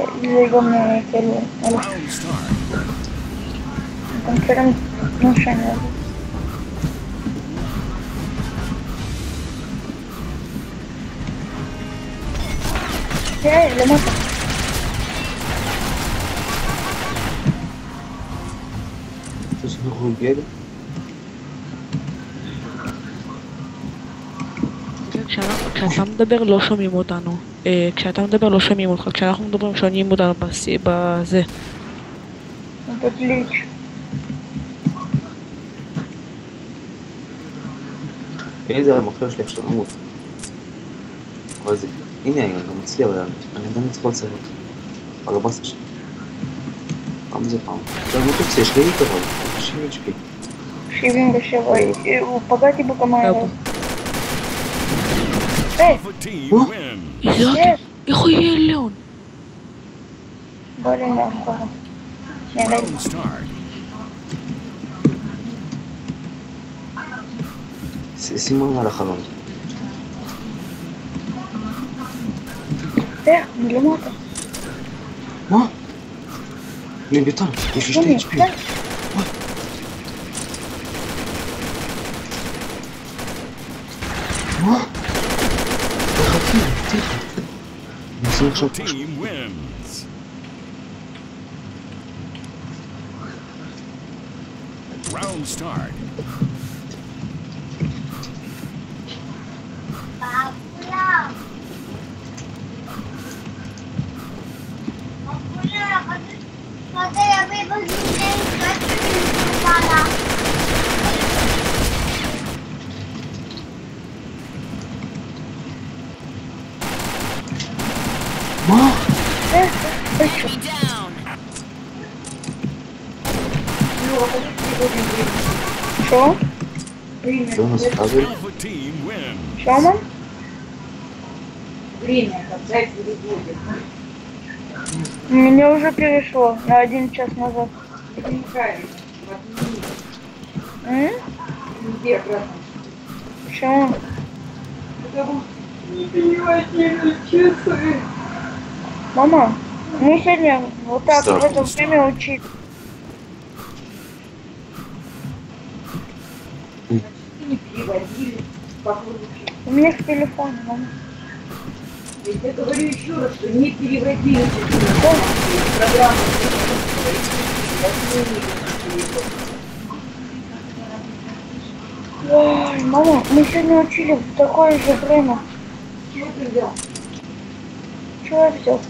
يقوم كيلو كلام نوشن لما Слушай, бега. כשאתה מדבר לא שומעים אותנו. כשאתה מדבר לא שומעים אותך. כשאנחנו מדברים שומעים אותנו בזה. отлично. איזה המחר שלי עכשיו למות. אבל זה, הנה אני גם אצלי, אבל אני עדיין צריך לצלם. על הבאסה שלי. פעם זה פעם. זה המוטוקסיה, יש לי איתה אבל. 90 HP. 77. פגעתי בכמה... איך הוא יהיה ליאון? בוא לי מאחורה. שימו על החלון. מלמטה. מה? מביתן, יש לי 2 HP. מה? תיכף. נעשה עכשיו פשוט. Round start. מה? Что? Что у нас пазлы? Что, мам? Время, когда переводит. Мне уже перешло на 1 час назад. Это неправильно. Где обратно? Почему? Потому что не переводили часы. Мама, мы сегодня вот так Стоп, в это стоп. время учили. Не переводили. Попробуйте. У меня в телефоне, мама. Я говорю еще раз, что не переводили программу. Ой, мама, мы сегодня учили в такое же время. Чего ты взял? Чего я взял?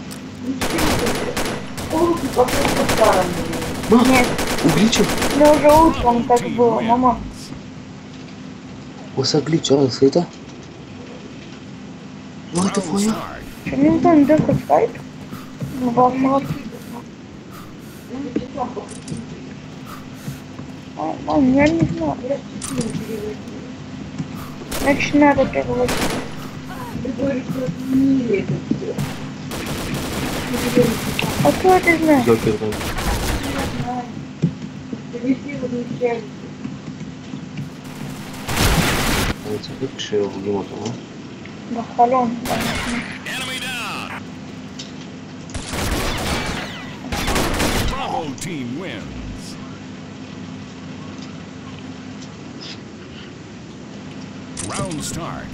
Уроки попробуй по-старому. Ма, Нет, угличил? у меня уже утром так было, мама. O să glitch-ul ăsta, uita? Uite foaia! Что, мне там дыхать скайп? Мам, я не знаю. Значит, надо переводить. Ты говоришь, что это не это все. А кто это знает? Йокер, да. Ты все возмущались. Uite, выпиши его в гемоту, а? Да, халон, конечно. Enemy down. Bravo team wins. Round start.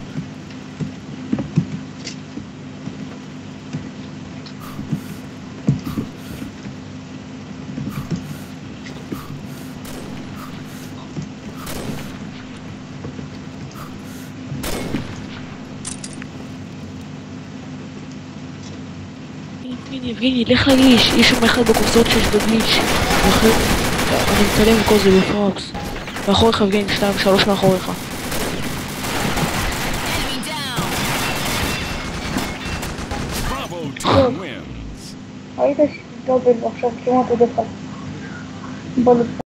יבגיני, לך לגליש, יש שם אחד בקופסאות שיש בגליש. אני מצלם כל זה בפרוקס. מאחוריך יבגיני, 2, 3 מאחוריך. Bravo team wins. А это дубль, עכשיו כמעט עוד אחד. בוא